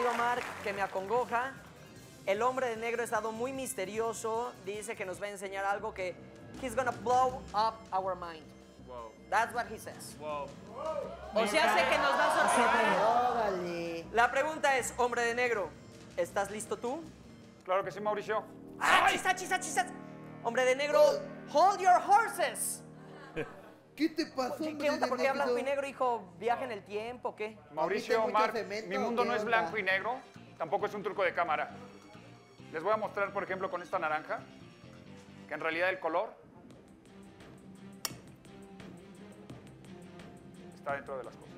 negro, Mark, que me acongoja. El hombre de negro ha estado muy misterioso. Dice que nos va a enseñar algo que he's gonna blow up our mind. Wow. That's what he says. Wow. O sea, sé que nos va a sorprender. Órale. La pregunta es, hombre de negro, ¿estás listo tú? Claro que sí, Mauricio. ¡Achis, achis, achis, achis! Hombre de negro, hold your horses. ¿Qué te pasó, ¿Qué hombre onda? de ¿Por qué negro? blanco y negro, hijo? ¿Viaja en el tiempo o qué? Mauricio, mucho Mark, cemento, mi mundo ¿qué no es onda? blanco y negro, tampoco es un truco de cámara. Les voy a mostrar, por ejemplo, con esta naranja, que en realidad el color está dentro de las cosas.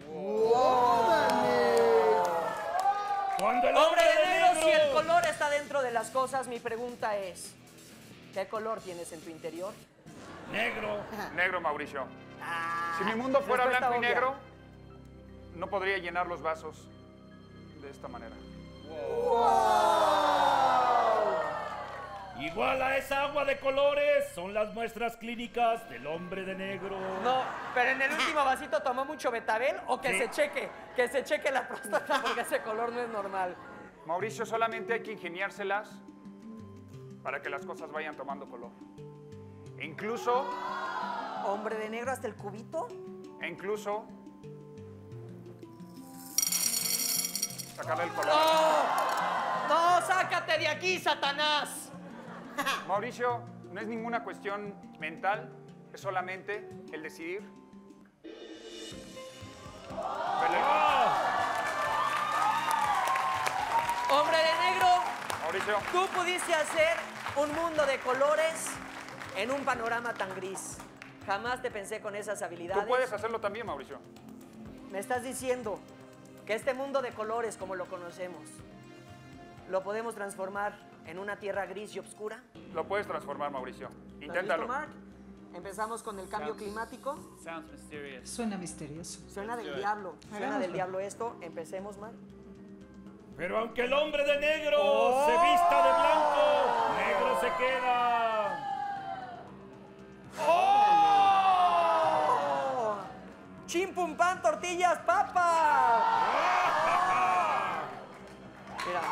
Cuando el Hombre de negro, si el color está dentro de las cosas, mi pregunta es, ¿qué color tienes en tu interior? negro. Negro, Mauricio. Si mi mundo fuera respuesta blanco y obvia. negro, no podría llenar los vasos de esta manera. Igual a esa agua de colores son las muestras clínicas del hombre de negro. No, pero en el último vasito tomó mucho betabel o que Sí. que se cheque la próstata porque ese color no es normal. Mauricio, solamente hay que ingeniárselas para que las cosas vayan tomando color. E incluso Hombre de negro hasta el cubito. sacarle el color. No, sácate de aquí, Satanás. Mauricio, no es ninguna cuestión mental, es solamente el decidir. verle el color. Hombre de negro, Mauricio, tú pudiste hacer un mundo de colores en un panorama tan gris. Jamás te pensé con esas habilidades. tú puedes hacerlo también, Mauricio. Me estás diciendo que este mundo de colores como lo conocemos, lo podemos transformar en una tierra gris y oscura. Lo puedes transformar, Mauricio. ¿Estás Inténtalo. listo, Mark? Empezamos con el cambio climático. Sounds mysterious. Suena misterioso. Suena del diablo. Suena del diablo esto. Empecemos, Mark. Pero aunque el hombre de negro se vista de blanco, negro se queda. ¡Oh! ¡Chim pum pan, tortillas, papas! Mira.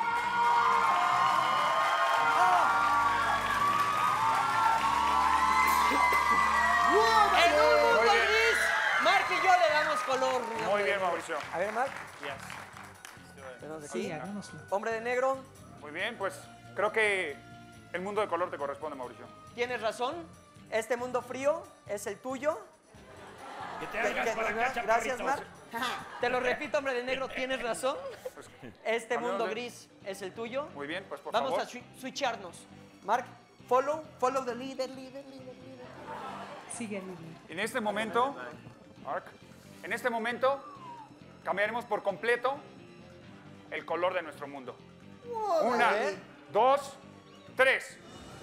En un mundo Muy bien. gris, Mark y yo le damos color. Muy bien, Mauricio. A ver, Mark. Yes. Tenemos Sí, aquí. hagámoslo. Hombre de negro, Muy bien, pues creo que el mundo de color te corresponde, Mauricio. tienes razón. Este mundo frío es el tuyo. Que te hagas para acá, Gracias, chaparrito. Mark. Te lo repito, hombre de negro, tienes razón. Pues, Este cambiamos mundo de- gris es el tuyo. Muy bien, pues por Vamos favor. a switcharnos. Mark, follow the leader. Sigue libre. En este momento, Mark, en este momento cambiaremos por completo el color de nuestro mundo. Una, ver. 2, 3.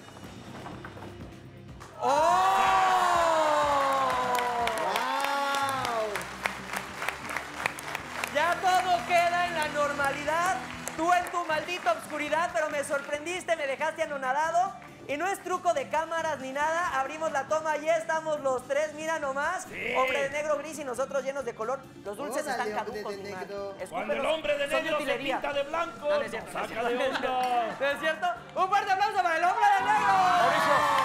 Ya todo queda en la normalidad. Tú en tu maldita obscuridad, pero me sorprendiste, me dejaste anonadado. Y no es truco de cámaras ni nada. Abrimos la toma, ya estamos los tres, mira nomás. Sí. Hombre de negro gris y nosotros llenos de color. Los dulces Órale, están hombre caducos, de mi man. negro. Cuando el Escúpelos, hombre de son negro se utilería. pinta de blanco, No, no es cierto, no es saca cierto. de onda. ¿No es cierto? Un fuerte aplauso para el hombre de negro. Mauricio,